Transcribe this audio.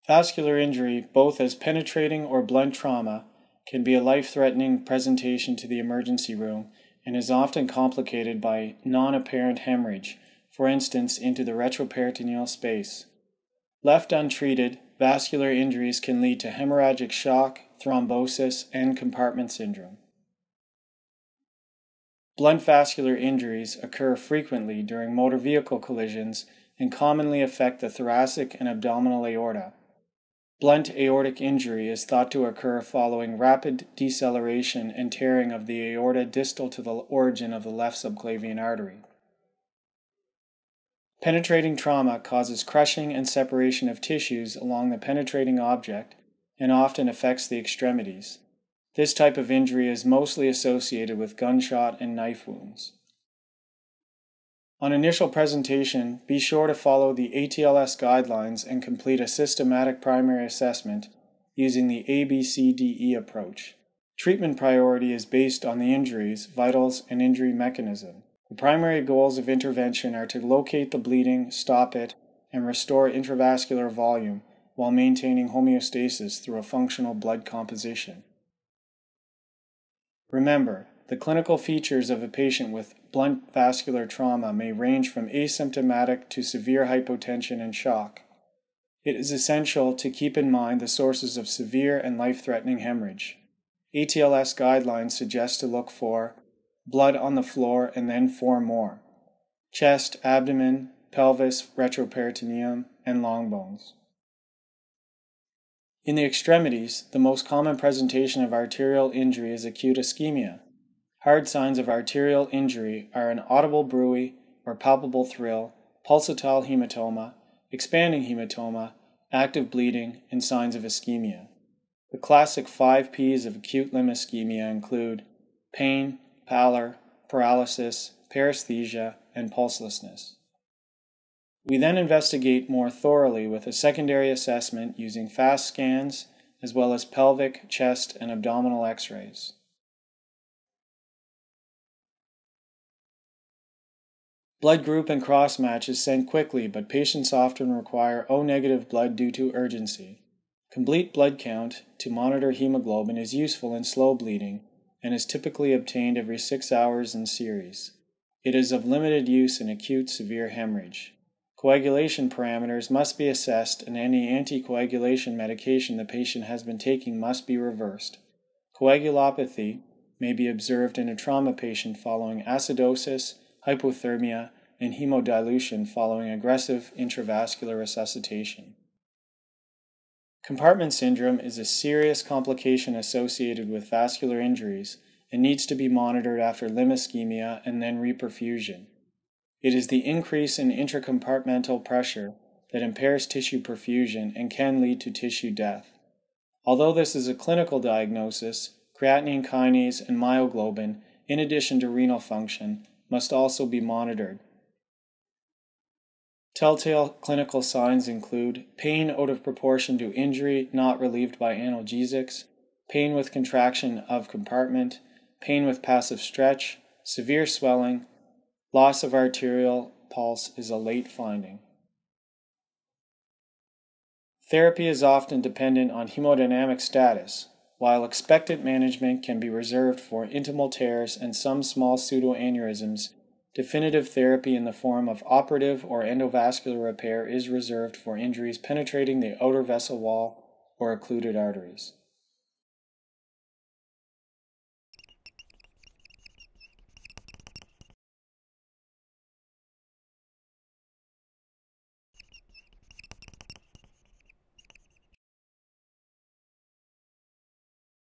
Vascular injury, both as penetrating or blunt trauma, can be a life-threatening presentation to the emergency room and is often complicated by non-apparent hemorrhage, for instance into the retro-peritoneal space. Left untreated, vascular injuries can lead to hemorrhagic shock, thrombosis, and compartment syndrome. Blunt vascular injuries occur frequently during motor vehicle collisions and commonly affect the thoracic and abdominal aorta. Blunt aortic injury is thought to occur following rapid deceleration and tearing of the aorta distal to the origin of the left subclavian artery. Penetrating trauma causes crushing and separation of tissues along the penetrating object and often affects the extremities. This type of injury is mostly associated with gunshot and knife wounds. On initial presentation, be sure to follow the ATLS guidelines and complete a systematic primary assessment using the ABCDE approach. Treatment priority is based on the injuries, vitals, and injury mechanism. The primary goals of intervention are to locate the bleeding, stop it, and restore intravascular volume while maintaining homeostasis through a functional blood composition. Remember, the clinical features of a patient with blunt vascular trauma may range from asymptomatic to severe hypotension and shock. It is essential to keep in mind the sources of severe and life-threatening hemorrhage. ATLS guidelines suggest to look for blood on the floor and then 4 more: chest, abdomen, pelvis, retroperitoneum, and long bones. In the extremities, the most common presentation of arterial injury is acute ischemia. Hard signs of arterial injury are an audible bruit or palpable thrill, pulsatile hematoma, expanding hematoma, active bleeding, and signs of ischemia. The classic 5 Ps of acute limb ischemia include pain, pallor, paralysis, paresthesia, and pulselessness. We then investigate more thoroughly with a secondary assessment using fast scans as well as pelvic, chest, and abdominal x-rays. Blood group and cross-match is sent quickly, but patients often require O-negative blood due to urgency. Complete blood count to monitor hemoglobin is useful in slow bleeding and is typically obtained every 6 hours in series. It is of limited use in acute severe hemorrhage. Coagulation parameters must be assessed and any anticoagulation medication the patient has been taking must be reversed. Coagulopathy may be observed in a trauma patient following acidosis, hypothermia, and hemodilution following aggressive intravascular resuscitation. Compartment syndrome is a serious complication associated with vascular injuries and needs to be monitored after limb ischemia and then reperfusion. It is the increase in intracompartmental pressure that impairs tissue perfusion and can lead to tissue death. Although this is a clinical diagnosis, creatinine kinase and myoglobin, in addition to renal function, must also be monitored. Telltale clinical signs include pain out of proportion to injury not relieved by analgesics, pain with contraction of compartment, pain with passive stretch, severe swelling, loss of arterial pulse is a late finding. Therapy is often dependent on hemodynamic status. While expectant management can be reserved for intimal tears and some small pseudoaneurysms, definitive therapy in the form of operative or endovascular repair is reserved for injuries penetrating the outer vessel wall or occluded arteries.